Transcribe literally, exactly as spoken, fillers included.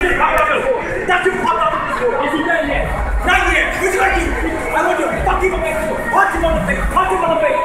That's your pop up. Is he done yet? Not yet. What you gonna do? I want you to fucking go back to him. Punch him on the face. Punch him on the face.